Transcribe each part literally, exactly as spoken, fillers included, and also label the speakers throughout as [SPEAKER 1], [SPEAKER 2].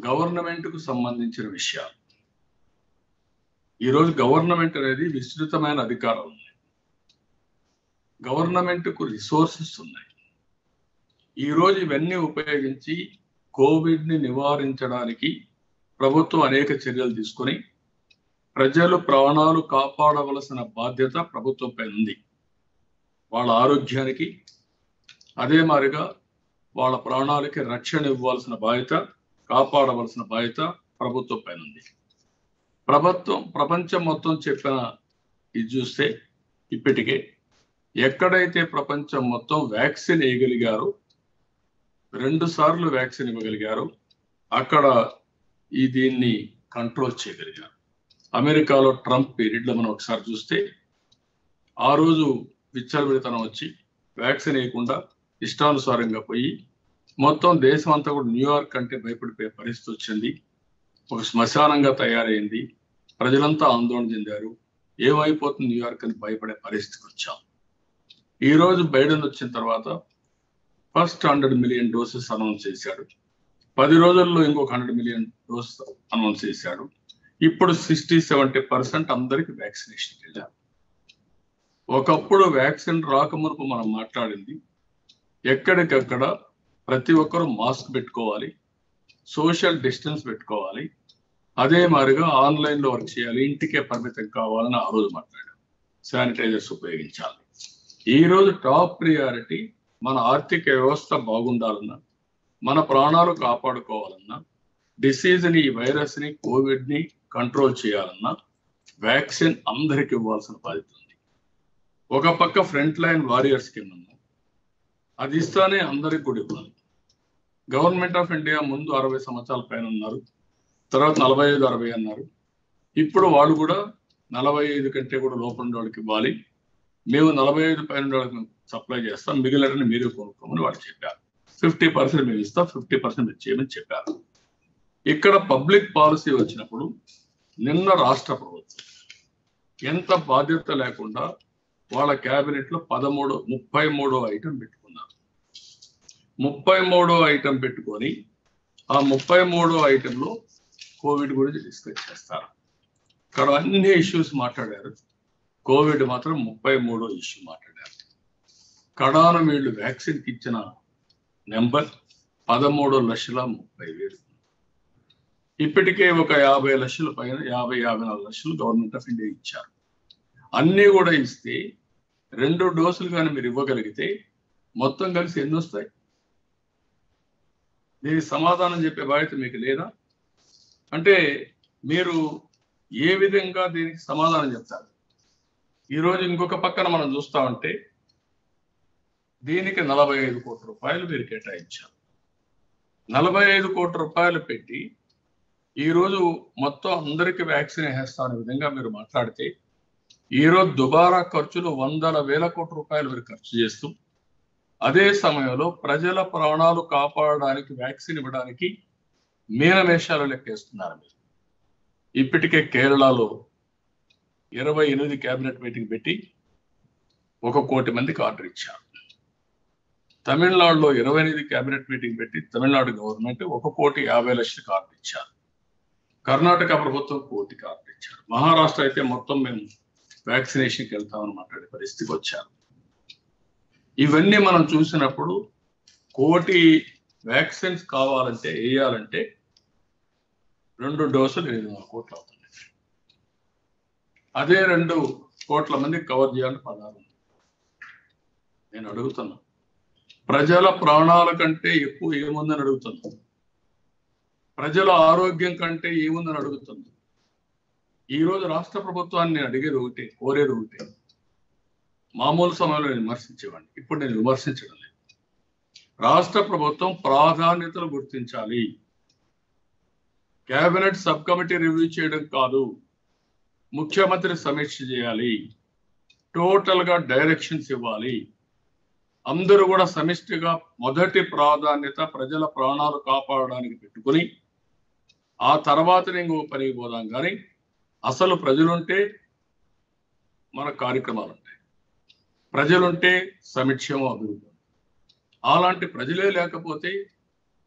[SPEAKER 1] గవర్నమెంట్కు సంబంధించిన విషయాలు. ఈరోజు గవర్నమెంట్ అనేది విస్తృతమైన అధికారం ఉంది. గవర్నమెంట్కు రిసోర్సెస్ ఉన్నాయి. ఈరోజు ఇవన్నీ ఉపయోగించి కోవిడ్ని నివారించడానికి ప్రభుత్వం అనేక చర్యలు తీసుకొని ప్రజలు ప్రాణాలు కాపాడవలసిన బాధ్యత ప్రభుత్వంపై ఉంది. వాళ్ళ ఆరోగ్యానికి అదే మాదిరిగా వాళ్ళ ప్రాణాలకి రక్షణ ఇవ్వాల్సిన బాధ్యత, కాపాడవలసిన బాధ్యత ప్రభుత్వం పైన ఉంది. ప్రభుత్వం ప్రపంచం మొత్తం చెప్పిన ఇది చూస్తే ఇప్పటికే ఎక్కడైతే ప్రపంచం మొత్తం వ్యాక్సిన్ వేయగలిగారో, రెండు సార్లు వ్యాక్సిన్ ఇవ్వగలిగారు, అక్కడ ఈ దీన్ని కంట్రోల్ చేయగలిగారు. అమెరికాలో ట్రంప్ పీరియడ్లో మనం ఒకసారి చూస్తే ఆ రోజు విచ్చలవిడితనం వచ్చి వ్యాక్సిన్ వేయకుండా ఇష్టానుసారంగా పోయి మొత్తం దేశం అంతా కూడా న్యూయార్క్ అంటే భయపడిపోయే పరిస్థితి వచ్చింది. ఒక శ్మశానంగా తయారైంది. ప్రజలంతా ఆందోళన చెందారు. ఏమైపోతుంది న్యూయార్క్ అని భయపడే పరిస్థితికి వచ్చాం. ఈరోజు బైడెన్ వచ్చిన తర్వాత first hundred million doses announce చేశాడు. పది రోజుల్లో ఇంకొక హండ్రెడ్ మిలియన్ డోసెస్ అనౌన్స్ చేశాడు. ఇప్పుడు సిక్స్టీ సెవెంటీ పర్సెంట్ అందరికి వ్యాక్సినేషన్ వెళ్ళారు. ఒకప్పుడు వ్యాక్సిన్ రాకమునుపు మనం మాట్లాడింది ఎక్కడికక్కడ ప్రతి ఒక్కరూ మాస్క్ పెట్టుకోవాలి, సోషల్ డిస్టెన్స్ పెట్టుకోవాలి, అదే మాదిరిగా ఆన్లైన్లో వర్క్ చేయాలి, ఇంటికే పరిమితం కావాలని ఆ రోజు మాట్లాడాం. శానిటైజర్స్ ఉపయోగించాలి. ఈరోజు టాప్ ప్రియారిటీ మన ఆర్థిక వ్యవస్థ బాగుండాలన్నా, మన ప్రాణాలు కాపాడుకోవాలన్నా, డిసీజ్ని ఈ వైరస్ని కోవిడ్ని కంట్రోల్ చేయాలన్నా వ్యాక్సిన్ అందరికి ఇవ్వాల్సిన బాధ్యత ఉంది. ఒక పక్క ఫ్రంట్ లైన్ వారియర్స్ కింద ఉన్నాం, అది ఇస్తానే అందరికి కూడా ఇవ్వాలి. గవర్నమెంట్ ఆఫ్ ఇండియా ముందు అరవై సంవత్సరాల పైన ఉన్నారు, తర్వాత నలభై ఐదు అరవై అన్నారు. ఇప్పుడు వాళ్ళు కూడా నలభై ఐదు కంటే కూడా లోపల వాళ్ళకి ఇవ్వాలి. మేము నలభై ఐదు పైన వాళ్ళకి సప్లై చేస్తాం, మిగిలిన మీరే కొనుక్కోమని వాళ్ళు చెప్పారు. ఫిఫ్టీ పర్సెంట్ మేము ఇస్తాం, ఫిఫ్టీ పర్సెంట్ మీరు చేయమని చెప్పారు. ఇక్కడ పబ్లిక్ పాలసీ వచ్చినప్పుడు నిన్న రాష్ట్ర ప్రభుత్వం ఎంత బాధ్యత లేకుండా వాళ్ళ క్యాబినెట్ లో పదమూడు ముప్పై మూడో ఐటమ్ పెట్టుకున్నారు. ముప్పై మూడో ఐటమ్ పెట్టుకొని ఆ ముప్పై మూడో ఐటెంలో కోవిడ్ గురించి డిస్కస్ చేస్తారు. ఇక్కడ అన్ని ఇష్యూస్ మాట్లాడారు, కోవిడ్ మాత్రం ముప్పై మూడో ఇష్యూ మాట్లాడారు. కడాన వీళ్ళు వ్యాక్సిన్కి ఇచ్చిన నెంబర్ పదమూడు లక్షల ముప్పై వేలు. ఇప్పటికే ఒక యాభై లక్షల పైన యాభై యాభై నాలుగు లక్షలు గవర్నమెంట్ ఆఫ్ ఇండియా ఇచ్చారు. అన్నీ కూడా ఇస్తే రెండు డోసులు కానీ మీరు ఇవ్వగలిగితే మొత్తం కలిసి ఎన్ని వస్తాయి? దీనికి సమాధానం చెప్పే బాధ్యత మీకు లేదా? అంటే మీరు ఏ విధంగా దీనికి సమాధానం చెప్తారు? ఈరోజు ఇంకొక పక్కన మనం చూస్తామంటే దీనికి నలభై ఐదు కోట్ల రూపాయలు మీరు కేటాయించారు. నలభై ఐదు కోట్ల రూపాయలు పెట్టి ఈరోజు మొత్తం అందరికీ వ్యాక్సిన్ వేస్తామనే విధంగా మీరు మాట్లాడితే ఈరోజు దుబారా ఖర్చులు వందల వేల కోట్ల రూపాయలు మీరు ఖర్చు చేస్తూ అదే సమయంలో ప్రజల ప్రాణాలు కాపాడడానికి వ్యాక్సిన్ ఇవ్వడానికి మీనమేషాలు లెక్కేస్తున్నారు మీరు. ఇప్పటికే కేరళలో ఇరవై ఎనిమిది క్యాబినెట్ మీటింగ్ పెట్టి ఒక కోటి మందికి ఆర్డర్ ఇచ్చారు. తమిళనాడులో ఇరవై ఎనిమిది క్యాబినెట్ మీటింగ్ పెట్టి తమిళనాడు గవర్నమెంట్ ఒక కోటి యాభై లక్షలకు ఆర్డర్ ఇచ్చారు. కర్ణాటక ప్రభుత్వం కోటికి ఆర్డర్ ఇచ్చారు. మహారాష్ట్ర అయితే మొత్తం మేము వ్యాక్సినేషన్కి వెళ్తామని మాట్లాడే పరిస్థితికి వచ్చారు. ఇవన్నీ మనం చూసినప్పుడు కోటి వ్యాక్సిన్స్ కావాలంటే వేయాలంటే రెండు డోసులు ఎనిమిది వందల కోట్లు అవుతుంది. అదే రెండు కోట్ల మందికి కవర్ చేయాలని పదాలు. నేను అడుగుతున్నా, ప్రజల ప్రాణాల కంటే ఎక్కువ ఏముందని అడుగుతున్నాను. ప్రజల ఆరోగ్యం కంటే ఏముందని అడుగుతుంది. ఈరోజు రాష్ట్ర ప్రభుత్వాన్ని నేను అడిగేది ఒకటే, కోరేది ఒకటే. మామూలు సమయంలో నేను విమర్శించేవాడిని, ఇప్పుడు నేను విమర్శించడం లేదు. రాష్ట్ర ప్రభుత్వం ప్రాధాన్యతలు గుర్తించాలి. కేబినెట్ సబ్ కమిటీ రివ్యూ చేయడం కాదు, ముఖ్యమంత్రి సమీక్ష చేయాలి, టోటల్ గా డైరెక్షన్స్ ఇవ్వాలి. అందరూ కూడా సమిష్టిగా మొదటి ప్రాధాన్యత ప్రజల ప్రాణాలు కాపాడడానికి పెట్టుకుని ఆ తర్వాత నేను పనికి పోదాం. కానీ అసలు ప్రజలుంటే మన కార్యక్రమాలు ఉంటాయి, ప్రజలుంటే సమిక్షేమం అభివృద్ధి. అలాంటి ప్రజలే లేకపోతే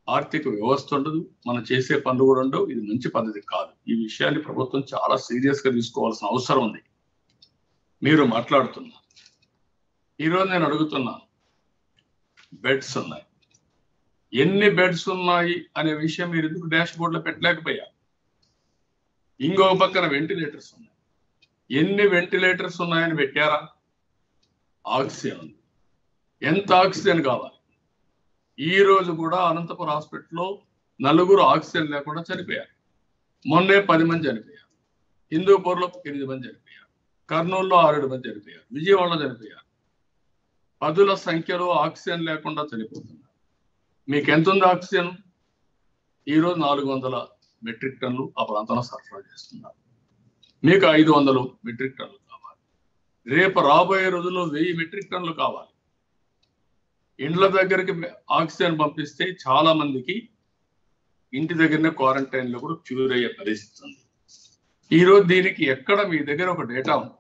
[SPEAKER 1] ఆర్థిక వ్యవస్థ ఉండదు, మనం చేసే పనులు కూడా ఉండవు. ఇది మంచి పద్ధతి కాదు. ఈ విషయాన్ని ప్రభుత్వం చాలా సీరియస్ గా తీసుకోవాల్సిన అవసరం ఉంది. మీరు మాట్లాడుతున్నారు, ఈరోజు నేను అడుగుతున్నాను, బెడ్స్ ఉన్నాయి, ఎన్ని బెడ్స్ ఉన్నాయి అనే విషయం మీరు ఎందుకు డాష్ బోర్డ్ లో పెట్టలేకపోయారు? ఇంకొక పక్కన వెంటిలేటర్స్ ఉన్నాయి, ఎన్ని వెంటిలేటర్స్ ఉన్నాయని పెట్టారా? ఆక్సిజన్ ఉంది, ఎంత ఆక్సిజన్ కావాలి? ఈ రోజు కూడా అనంతపురం హాస్పిటల్లో నలుగురు ఆక్సిజన్ లేకుండా చనిపోయారు. మొన్నే పది మంది చనిపోయారు, హిందూపూర్లో ఎనిమిది మంది చనిపోయారు, కర్నూలులో ఆరేడు మంది చనిపోయారు, విజయవాడలో చనిపోయారు. పదుల సంఖ్యలో ఆక్సిజన్ లేకుండా చనిపోతున్నారు. మీకు ఎంత ఉంది ఆక్సిజన్? ఈరోజు నాలుగు వందల మెట్రిక్ టన్నులు ఆ ప్రాంతంలో సరఫరా చేస్తున్నారు. మీకు ఐదు వందలు మెట్రిక్ టన్నులు కావాలి. రేపు రాబోయే రోజుల్లో వెయ్యి మెట్రిక్ టన్నులు కావాలి. ఇండ్ల దగ్గరికి ఆక్సిజన్ పంపిస్తే చాలా మందికి ఇంటి దగ్గరనే క్వారంటైన్ లో కూడా క్యూర్ అయ్యే పరిస్థితి ఉంది. ఈరోజు దీనికి ఎక్కడ మీ దగ్గర ఒక డేటా ఉంది?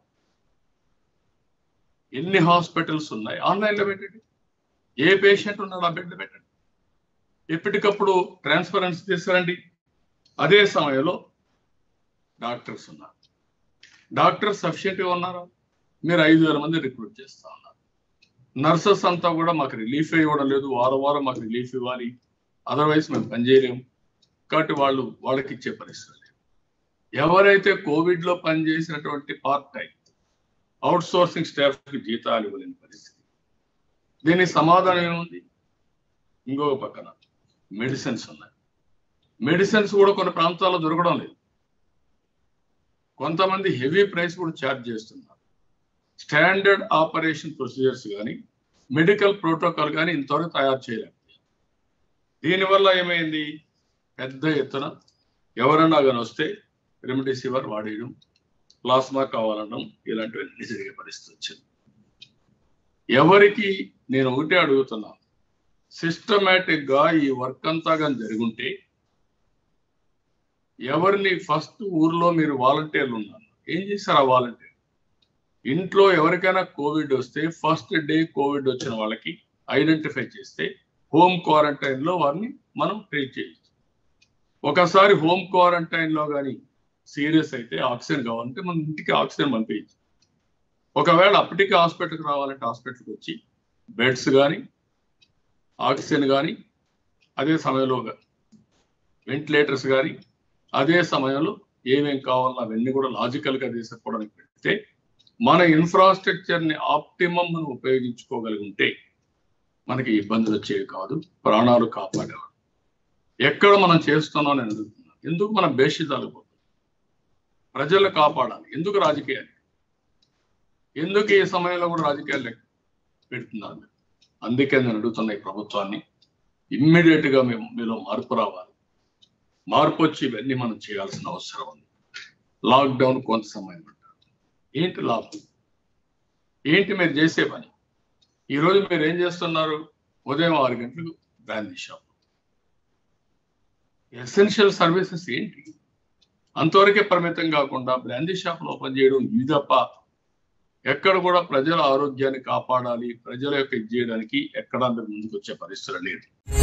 [SPEAKER 1] ఎన్ని హాస్పిటల్స్ ఉన్నాయి ఆన్లైన్లో పెట్టండి. ఏ పేషెంట్ ఉన్నాడు ఆ బెడ్ పెట్టండి. ఎప్పటికప్పుడు ట్రాన్స్పరెన్సీ తీసుకురండి. అదే సమయంలో డాక్టర్స్ ఉన్నారు, డాక్టర్స్ సఫిషియెంట్గా ఉన్నారా? మీరు ఐదు వేల మంది రిక్రూట్ చేస్తా ఉన్నారు. నర్సెస్ అంతా కూడా మాకు రిలీఫ్ ఇవ్వడం లేదు, వారం వారం మాకు రిలీఫ్ ఇవ్వాలి, అదర్వైజ్ మేము పనిచేయలేము. కాబట్టి వాళ్ళు వాళ్ళకి ఇచ్చే పరిస్థితి లేదు. ఎవరైతే కోవిడ్ లో పనిచేసినటువంటి part time outsourcing staff కి జీతాలు ఇవ్వలేని పరిస్థితి. దీనికి సమాధానం ఏముంది? ఇంకొక పక్కన మెడిసిన్స్ ఉన్నాయి, మెడిసిన్స్ కూడా కొన్ని ప్రాంతాల్లో దొరకడం లేదు. కొంతమంది హెవీ ప్రైస్ కూడా ఛార్జ్ చేస్తున్నారు. స్టాండర్డ్ ఆపరేషన్ ప్రొసీజర్స్ కానీ మెడికల్ ప్రోటోకాల్ కానీ ఇంతవరకు తయారు చేయలేదు. దీనివల్ల ఏమైంది? పెద్ద ఎత్తున ఎవరన్నా కానీ వస్తే రెమ్డెసివిర్ వాడేయడం, ప్లాస్మా కావాలనడం, ఇలాంటివన్నీ జరిగే పరిస్థితి వచ్చింది. ఎవరికి నేను ఒకటే అడుగుతున్నాను, సిస్టమేటిక్ గా ఈ వర్క్ అంతా కానీ జరుగుంటే ఎవరిని ఫస్ట్ ఊర్లో మీరు వాలంటీర్లు ఉన్నారు, ఏం చేశారు ఆ వాలంటీర్? ఇంట్లో ఎవరికైనా కోవిడ్ వస్తే ఫస్ట్ డే కోవిడ్ వచ్చిన వాళ్ళకి ఐడెంటిఫై చేస్తే హోమ్ క్వారంటైన్ లో వారిని మనం ట్రీట్ చేయొచ్చు. ఒకసారి హోమ్ క్వారంటైన్ లో కానీ సీరియస్ అయితే ఆక్సిజన్ కావాలంటే మన ఇంటికి ఆక్సిజన్ పంపించచ్చు. ఒకవేళ అప్పటికి హాస్పిటల్కి రావాలంటే హాస్పిటల్కి వచ్చి బెడ్స్ కానీ ఆక్సిజన్ కానీ అదే సమయంలో వెంటిలేటర్స్ కానీ అదే సమయంలో ఏమేం కావాలో అవన్నీ కూడా లాజికల్ గా తీసుకోవడానికి పెడితే మన ఇన్ఫ్రాస్ట్రక్చర్ ని ఆప్టిమం మనం ఉపయోగించుకోగలిగితే మనకి ఇబ్బందులు వచ్చేవి కాదు, ప్రాణాలు కాపాడేవాడు. ఎక్కడ మనం చేస్తున్నాం నేను అడుగుతున్నాను. ఎందుకు మనం బేషిదాలు పోతుంది? ప్రజలు కాపాడాలి. ఎందుకు రాజకీయాలు? ఎందుకు ఈ సమయంలో కూడా రాజకీయాలు పెడుతున్నారు? అందుకే నేను అడుగుతున్నా ఈ ప్రభుత్వాన్ని, ఇమ్మీడియట్ గా మేము మీలో మార్పు రావాలి. మార్పు వచ్చి ఇవన్నీ మనం చేయాల్సిన అవసరం ఉంది. లాక్డౌన్ కొంత సమయం అంటారు. ఏంటి లాభం? ఏంటి మీరు చేసే పని? ఈరోజు మీరు ఏం చేస్తున్నారు? ఉదయం ఆరు గంటలకు బ్రాందీ షాప్. ఎసెన్షియల్ సర్వీసెస్ ఏంటి? అంతవరకే పరిమితం కాకుండా బ్రాందీ షాప్లో ఓపెన్ చేయడం, ఇది తప్ప ఎక్కడ కూడా ప్రజల ఆరోగ్యాన్ని కాపాడాలి, ప్రజల యొక్క ఇది చేయడానికి ఎక్కడ ముందుకు వచ్చే పరిస్థితులు లేదు.